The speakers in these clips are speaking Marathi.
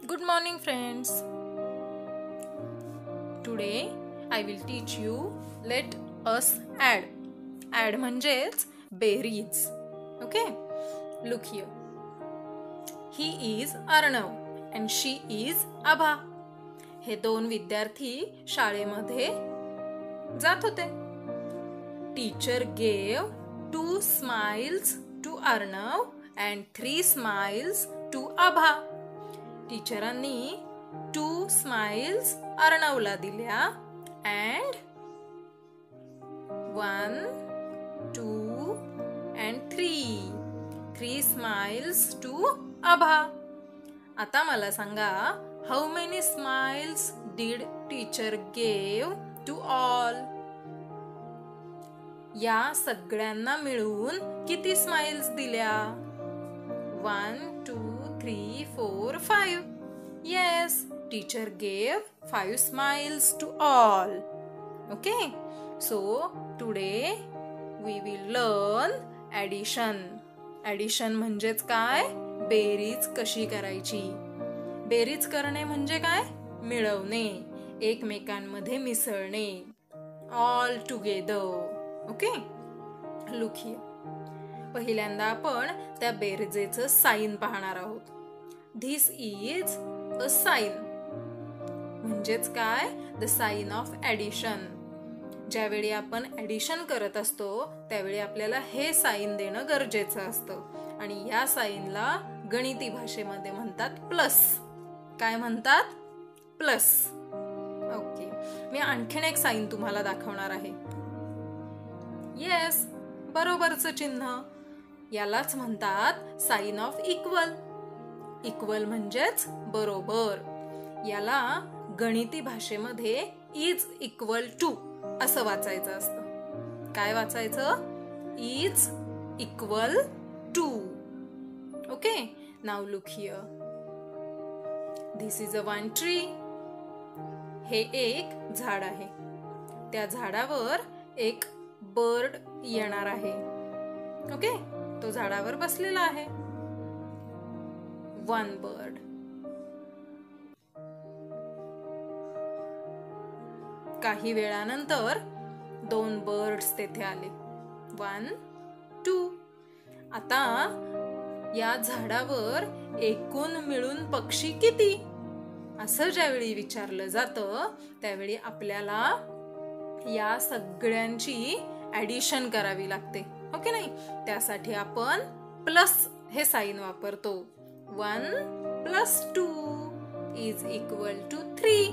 Good morning, friends. Today I will teach you let us add. Add म्हणजेच बेरीज. Okay? Look here. He is Arnav and she is Abha. हे दोन विद्यार्थी शाळेमध्ये जात होते. Teacher gave 2 smiles to Arnav and 3 smiles to Abha. टीचरांनी 2 स्माइल्स अर्णवला दिल्या and 1, 2 and 3 smiles to Abha. आता मला सांगा, how many smiles did teacher gave to all? या सगळ्यांना मिळून किती स्माइल्स दिल्या? 1, 2, 3, 4, 5. Yes, teacher gave 5 smiles to all. Okay, so today we will learn addition. Addition म्हणजेच काय? बेरीज कशी करायची. बेरीज करणे म्हणजे काय? मिळवणे, एकमेकांमध्ये मिसळणे. All together. Okay, look here. पहिल्यांदा आपण त्या बेरजेचं साइन पाहणार आहोत. This is a sign. म्हणजेच काय? The sign of addition. ज्यावेळी आपण ऍडिशन करत असतो त्यावेळी आपल्याला हे साइन देणं गरजेचं असतं आणि या साइनला गणिती भाषेमध्ये म्हणतात प्लस. काय म्हणतात? प्लस. ओके, मी आणखीन एक साइन तुम्हाला दाखवणार आहे. येस, बरोबरचं चिन्ह. यालाच म्हणतात साइन ऑफ इक्वल. इक्वल म्हणजेच बरोबर. याला गणिती भाषेमध्ये इज इक्वल टू असं वाचायचं असतं. काय वाचायचं? Is equal to. Okay, now look here. This is a one tree. हे एक झाड आहे. त्या झाडावर एक बर्ड येणार आहे. ओके, तो झाडावर बसलेला आहे. 1 bird. काही वेळानंतर 2 बर्ड्स तेथे आले. 1, 2. आता या झाडावर एकूण मिळून पक्षी किती असं ज्यावेळी विचारलं जातं त्यावेळी आपल्याला या सगळ्यांची ऍडिशन करावी लागते. ओके नाही? त्यासाठी आपण प्लस हे साइन वापरतो. 1 + 2 इज इक्वल टू 3.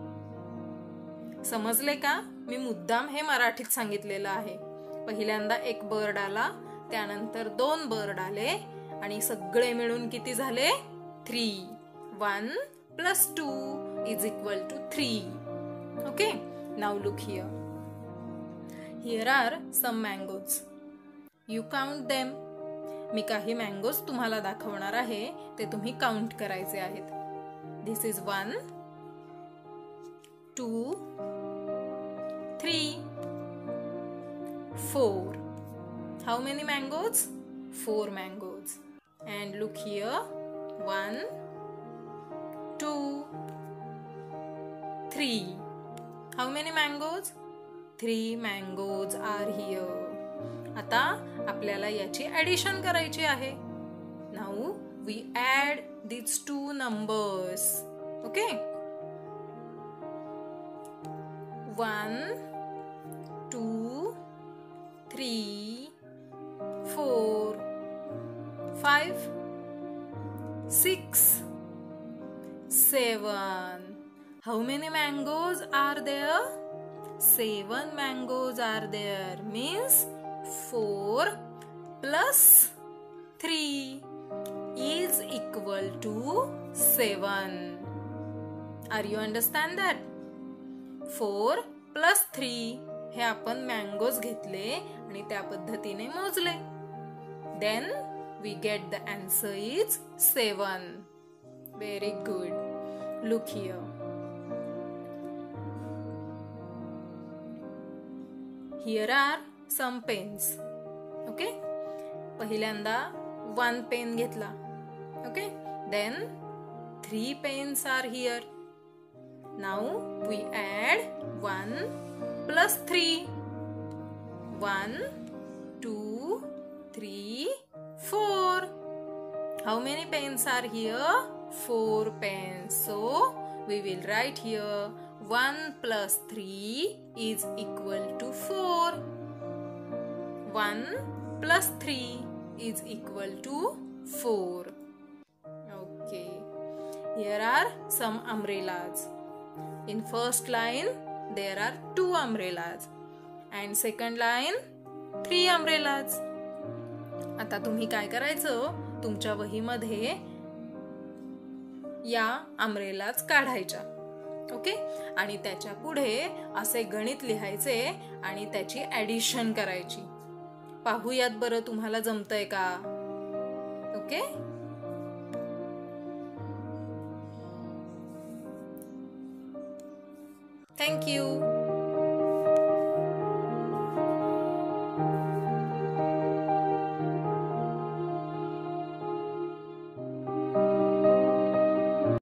समजले का? मी मुद्दाम हे मराठीत सांगितलेलं आहे. पहिल्यांदा एक बर्ड आला, त्यानंतर 2 बर्ड आले आणि सगळे मिळून किती झाले? 3. 1 + 2 is equal to 3. Okay, now look here. Here are some mangoes. You count them. मी काही मँगोज तुम्हाला दाखवणार आहे, ते तुम्ही काउंट करायचे आहेत. This is 1, 2, 3, 4. How many mangoes? 4 mangoes. And look here. 1, 2, 3. How many mangoes? 3 mangoes are here. आता आपल्याला याची ऍडिशन करायची आहे. Now we add these 2 numbers. ओके, 1, 2, 3, 4, 5, 6, 7. How many mangoes are there? 7 mangoes are there. Means 4 + 3 is equal to 7. Are you understand that? 4 + 3 हे आपण मँगोज घेतले आणि त्या पद्धतीने मोजले. Then we get the answer is 7. Very good. Look here. Here are some pens. Okay? पहिल्यांदा 1 पेन घेतला. Okay? Then 3 pens are here. Now we add 1 plus 3. 1, 2, 3, 4. How many pens are here? 4 pens. So we will write here 1 plus 3 is equal to 4. 1 plus 3 is equal to 4. Okay. Here are some umbrellas. In first line there are 2 umbrellas and second line 3 umbrellas. आता तुम्ही काय करायचं, तुमच्या वहीमध्ये या umbrellas काढायच्या. ओके, आणि त्याच्या पुढे असे गणित लिहायचे आणि त्याची ॲडिशन करायची. पाहूयात बरं तुम्हाला जमतंय का. ओके. Thank you.